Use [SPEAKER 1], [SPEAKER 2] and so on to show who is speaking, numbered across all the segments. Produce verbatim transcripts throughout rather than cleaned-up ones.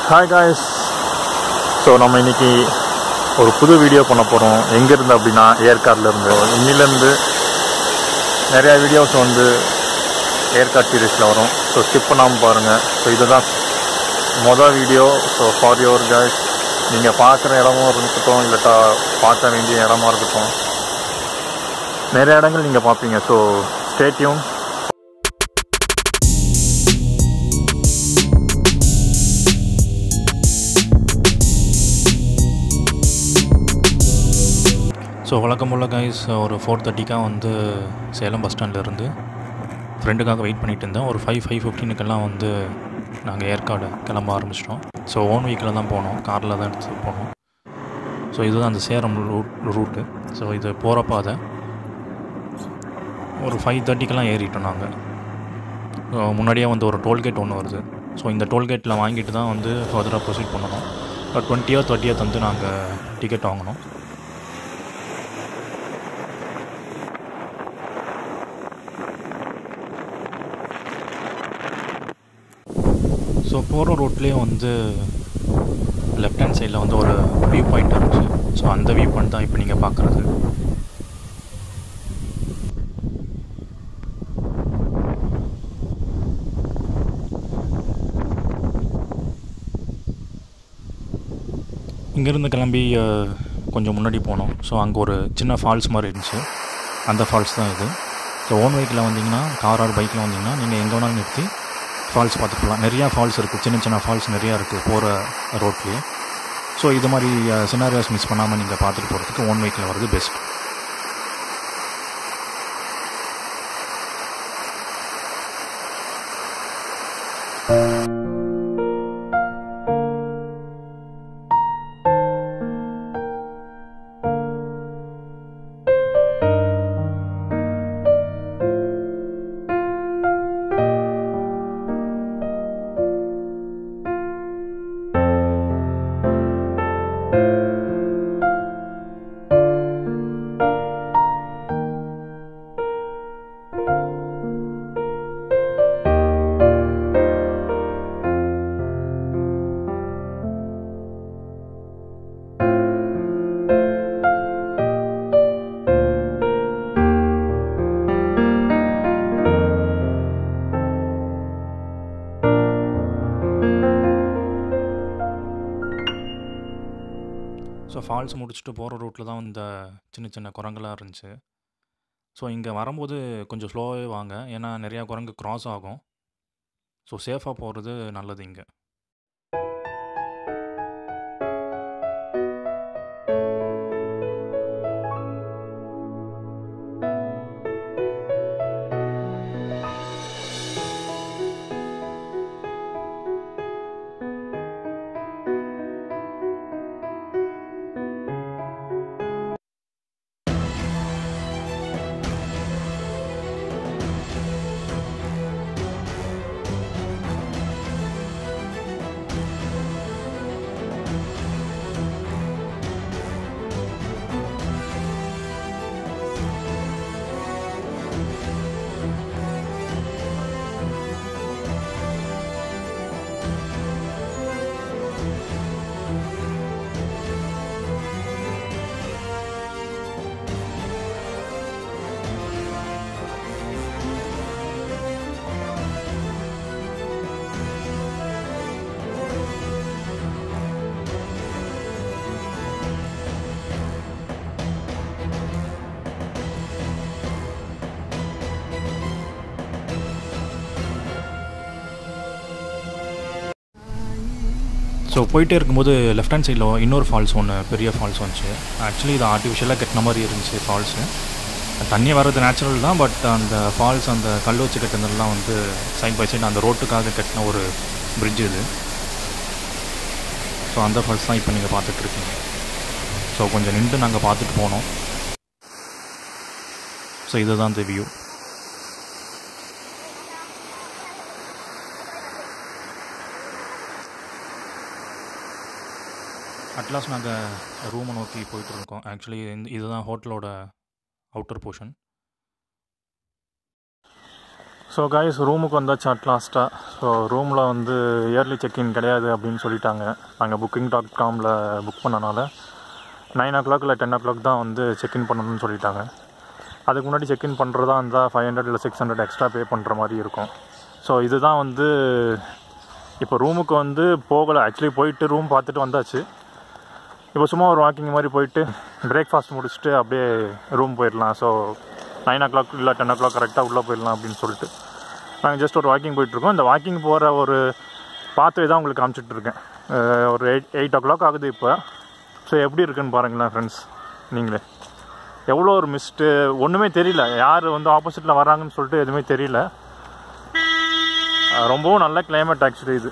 [SPEAKER 1] Hi guys. So நம்ம இன்றைக்கி ஒரு புது வீடியோ பண்ண போகிறோம். எங்கேருந்து அப்படின்னா ஏற்காடுலேருந்து. இன்னிலேருந்து நிறையா வீடியோஸ் வந்து ஏற்காடு சீரீஸில் வரும். ஸோ ஸ்கிப் பண்ணாமல் பாருங்கள். ஸோ இதுதான் மொதல் video. So for your guys, நீங்கள் பார்க்குற இடமும் இருக்கட்டும், இல்லட்டா பார்க்க வேண்டிய இடமா இருக்கட்டும், நிறைய இடங்கள் நீங்கள் பார்ப்பீங்க. So stay tune. ஸோ வழக்கம் உள்ள கைஸ், ஒரு ஃபோர் தேர்ட்டிக்காக வந்து சேலம் பஸ் ஸ்டாண்ட்லேருந்து ஃப்ரெண்டுக்காக வெயிட் பண்ணிகிட்டு இருந்தேன். ஒரு ஃபைவ் ஃபைவ் ஃபிஃப்டீனுக்கெல்லாம் வந்து நாங்கள் ஏற்காடு கிளம்ப ஆரம்பிச்சிட்டோம். ஸோ ஓன் வீக்கில் தான் போனோம், காரில் தான் எடுத்து போனோம். ஸோ இதுதான் அந்த சேலம் ரூட் ரூட்டு ஸோ இது போகிறப்ப அதை ஒரு ஃபைவ் தேர்ட்டிக்கெல்லாம் ஏறிட்டோம் நாங்கள். ஸோ முன்னாடியே வந்து ஒரு டோல்கேட் ஒன்று வருது. ஸோ இந்த டோல்கேட்டில் வாங்கிட்டு தான் வந்து ஃபர்தராக ப்ரொசீட் பண்ணணும். இப்போ டுவெண்ட்டியோ தேர்ட்டியோ வந்து நாங்கள் டிக்கெட் வாங்கினோம். ஸோ போகிற ரூட்லேயே வந்து லெஃப்ட் ஹேண்ட் சைடில் வந்து ஒரு வியூ பாயிண்ட் இருந்துச்சு. ஸோ அந்த வியூ பாயிண்ட் தான் இப்போ நீங்கள் பார்க்குறது. இங்கேருந்து கிளம்பி கொஞ்சம் முன்னாடி போனோம். ஸோ அங்கே ஒரு சின்ன ஃபால்ஸ் மாதிரி இருந்துச்சு. அந்த ஃபால்ஸ் தான் இது. ஸோ ஓன் வெஹிக்கில் வந்தீங்கன்னா, கார் ஆர் பைக்கில் வந்தீங்கன்னா நீங்கள் எங்கே வேணாலும் நிறுத்தி ஃபால்ஸ் பார்த்துக்கலாம். நிறையா ஃபால்ஸ் இருக்குது, சின்ன சின்ன ஃபால்ஸ் நிறையா இருக்குது போகிற ரோட்லேயே. ஸோ இது மாதிரி சினாரியாஸ் மிஸ் பண்ணாமல் நீங்கள் பார்த்துட்டு போகிறதுக்கு ஓன் வெஹிக்கில் வர்றது பெஸ்ட். ஸோ ஃபால்ஸ் முடிச்சுட்டு போகிற ரூட்டில் தான் இந்த சின்ன சின்ன குரங்கெல்லாம் இருந்துச்சு. ஸோ இங்கே வரும்போது கொஞ்சம் ஸ்லோவாகவே வாங்க, ஏன்னா நிறையா குரங்கு க்ராஸ் ஆகும். ஸோ சேஃபாக போகிறது நல்லது இங்கே. ஸோ போயிட்டே இருக்கும்போது லெஃப்ட் ஹேண்ட் சைடில் இன்னொரு ஃபால்ஸ் ஒன்று, பெரிய ஃபால்ஸ் வந்துச்சு. ஆக்சுவலி இது ஆர்டிஃபிஷியலாக கட்டின மாதிரி இருந்துச்சு ஃபால்ஸு. தண்ணி வர்றது நேச்சுரல் தான், பட் அந்த ஃபால்ஸ் அந்த கல் வச்சு கட்டினதுலாம் வந்து சைட் பை சைடு அந்த ரோட்டுக்காக கட்டின ஒரு பிரிட்ஜ் இது. ஸோ அந்த ஃபால்ஸ் தான் இப்போ நீங்கள் பார்த்துட்ருக்கீங்க. ஸோ கொஞ்சம் நின்று நாங்கள் பார்த்துட்டு போனோம். ஸோ இதுதான் இந்த வியூ. அட்லாஸ் நாங்கள் ரூமை நோக்கி போயிட்டுருக்கோம். ஆக்சுவலி இதுதான் ஹோட்டலோட அவுட்டர் போர்ஷன். ஸோ கைஸ் ரூமுக்கு வந்தாச்சு அட் லாஸ்ட்டாக. ஸோ ரூமில் வந்து இயர்லி செக்இன் கிடையாது அப்படின்னு சொல்லிட்டாங்க. நாங்கள் புக்கிங் டாட் காமில் புக் பண்ணனால நைன் ஓ கிளாக் இல்லை டென் ஓ கிளாக் தான் வந்து செக்இன் பண்ணணும்னு சொல்லிட்டாங்க. அதுக்கு முன்னாடி செக்இன் பண்ணுறதா இருந்தால் ஃபைவ் ஹண்ட்ரட் இல்லை சிக்ஸ் ஹண்ட்ரட் எக்ஸ்ட்ரா பே பண்ணுற மாதிரி இருக்கும். ஸோ இதுதான் வந்து இப்போ ரூமுக்கு வந்து போகலை. ஆக்சுவலி போயிட்டு ரூம் பார்த்துட்டு வந்தாச்சு. இப்போ சும்மா ஒரு வாக்கிங் மாதிரி போயிட்டு பிரேக்ஃபாஸ்ட் முடிச்சுட்டு அப்படியே ரூம் போயிடலாம். ஸோ நைன் ஓ கிளாக் இல்லை டென் ஓ கிளாக் கரெக்டாக உள்ளே போயிடலாம் அப்படின்னு சொல்லிட்டு நாங்கள் ஜஸ்ட் ஒரு வாக்கிங் போயிட்டுருக்கோம். இந்த வாக்கிங் போகிற ஒரு பாத்வே தான் உங்களுக்கு காமிச்சிட்ருக்கேன். ஒரு எயிட் எயிட் ஓ கிளாக் ஆகுது இப்போ. ஸோ எப்படி இருக்குன்னு பாருங்களேன் ஃப்ரெண்ட்ஸ் நீங்களே. எவ்வளோ ஒரு மிஸ்ட்டு, ஒன்றுமே தெரியல. யார் வந்து ஆப்போசிட்டில் வராங்கன்னு சொல்லிட்டு எதுவுமே தெரியல. ரொம்பவும் நல்ல கிளைமேட் ஆக்சுவலி இது.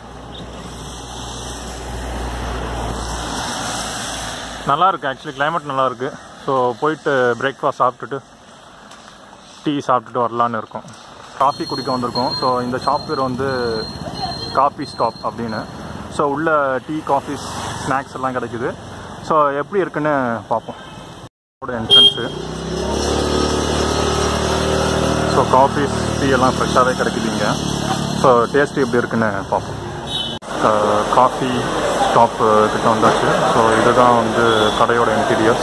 [SPEAKER 1] நல்லாயிருக்கு ஆக்சுவலி கிளைமேட் நல்லாயிருக்கு. ஸோ போயிட்டு பிரேக்ஃபாஸ்ட் சாப்பிட்டுட்டு டீ சாப்பிட்டுட்டு வரலான்னு இருக்கோம். காஃபி குடிக்க வந்திருக்கோம். ஸோ இந்த ஷாப் பேர் வந்து காஃபி ஸ்டாப் அப்படின்னு. ஸோ உள்ள டீ காஃபி ஸ்நாக்ஸ் எல்லாம் கிடைக்குது. ஸோ எப்படி இருக்குன்னு பார்ப்போம். என்ட்ரன்ஸு ஸோ காஃபி டீ எல்லாம் ஃப்ரெஷ்ஷாகவே கிடைக்குதுங்க. ஸோ டேஸ்ட்டு எப்படி இருக்குன்னு பார்ப்போம். காஃபி ஸ்டாப் கிட்ட வந்தாச்சு. ஸோ இதுதான் வந்து கடையோட இன்டீரியர்ஸ்.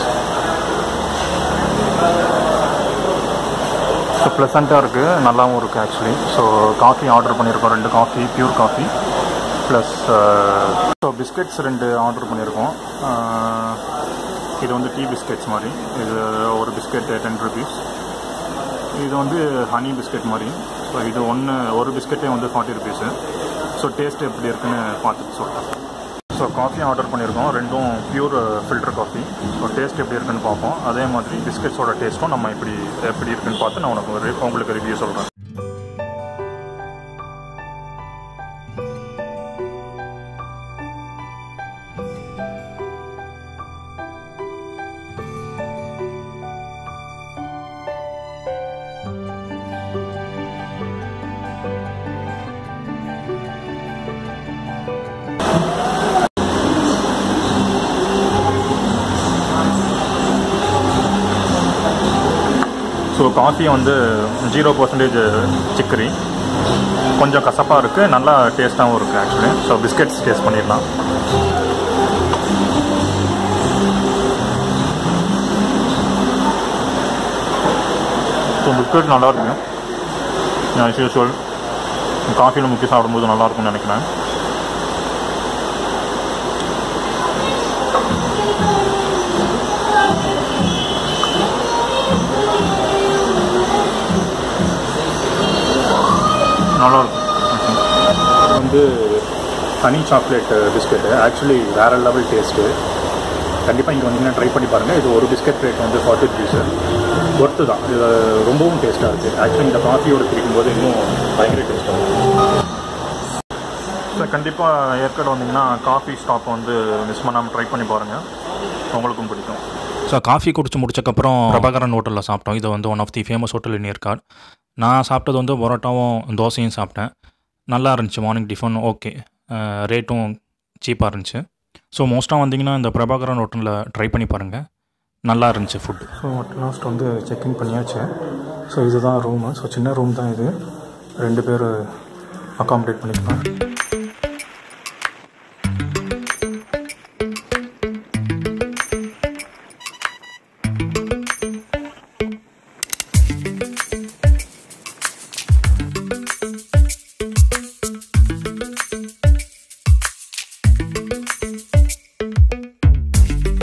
[SPEAKER 1] ஸோ ப்ளசண்ட்டாக இருக்குது, நல்லாவும் இருக்குது ஆக்சுவலி. ஸோ காஃபி ஆர்டர் பண்ணியிருக்கோம், ரெண்டு coffee pure coffee plus so biscuits ரெண்டு ஆர்டர் பண்ணியிருக்கோம். இது வந்து டீ பிஸ்கெட்ஸ் மாதிரி. இது ஒரு பிஸ்கெட் டென் ருபீஸ். இது வந்து ஹனி பிஸ்கெட் மாதிரி. ஸோ இது ஒன்று ஒரு பிஸ்கெட்டே வந்து ஃபார்ட்டி ருபீஸு. ஸோ டேஸ்ட் எப்படி இருக்குன்னு பார்த்துட்டு சொல்கிறேன். ஸோ காஃபி ஆர்டர் பண்ணியிருக்கோம், ரெண்டும் pure filter coffee. So taste எப்படி இருக்குன்னு பார்ப்போம். அதே மாதிரி பிஸ்கெட்ஸோட டேஸ்ட்டும் நம்ம இப்படி எப்படி இருக்குன்னு பார்த்து நான் உனக்கு உங்களுக்கு ரிவ்யூ சொல்கிறேன். ஸோ காஃபி வந்து ஜீரோ பர்சன்டேஜ் சிக்கரி, கொஞ்சம் கசப்பாக இருக்குது, நல்லா டேஸ்ட்டாகவும் இருக்குது ஆக்சுவலி. ஸோ பிஸ்கெட்ஸ் டேஸ்ட் பண்ணிடலாம். ஸோ பிஸ்கெட் நல்லாயிருக்கு. ஆஸ் யூஸ்வல் காஃபியில் முக்கி சாப்பிடும்போது நல்லாயிருக்கும்னு நினைக்கிறேன். நல்லாயிருக்கும். வந்து ஹனி சாக்லேட் பிஸ்கெட்டு ஆக்சுவலி வேறு லெவல் டேஸ்ட்டு. கண்டிப்பாக இங்கே வந்தீங்கன்னா ட்ரை பண்ணி பாருங்கள். இது ஒரு பிஸ்கெட் ரேட் வந்து ஃபார்ட்டி ருபீஸு. ஒர்த்து தான். இது ரொம்பவும் டேஸ்ட்டாக இருக்குது. ஆக்சுவலி இந்த காஃபியோடு பிடிக்கும்போது இன்னும் பயங்கர டேஸ்ட்டாக இருக்கும். ஸோ கண்டிப்பாக ஏற்காடு வந்தீங்கன்னா காஃபி ஸ்டாப் வந்து மிஸ் பண்ணாமல் ட்ரை பண்ணி பாருங்கள், உங்களுக்கும் பிடிக்கும்.
[SPEAKER 2] ஸோ காஃபி குடிச்சு முடிச்சக்கப்புறம் பிரபாகரன் ஹோட்டலில் சாப்பிட்டோம். இது வந்து one of the famous hotel in Yercaud. நான் சாப்பிட்டது வந்து பரோட்டாவும் தோசையும் சாப்பிட்டேன். நல்லா இருந்துச்சு. மார்னிங் டிஃபன் ஓகே, ரேட்டும் சீப்பாக இருந்துச்சு. ஸோ மோஸ்ட்டாக வந்தீங்கன்னா இந்த பிரபாகரன் ஹோட்டலில் ட்ரை பண்ணி பாருங்கள், நல்லா இருந்துச்சு ஃபுட்டு.
[SPEAKER 1] ஸோ அட் லாஸ்ட் வந்து செக்இன் பண்ணியாச்சு. ஸோ இதுதான் ரூமு. ஸோ சின்ன ரூம் தான் இது, ரெண்டு பேர் அக்காமடேட் பண்ணிக்கலாம்.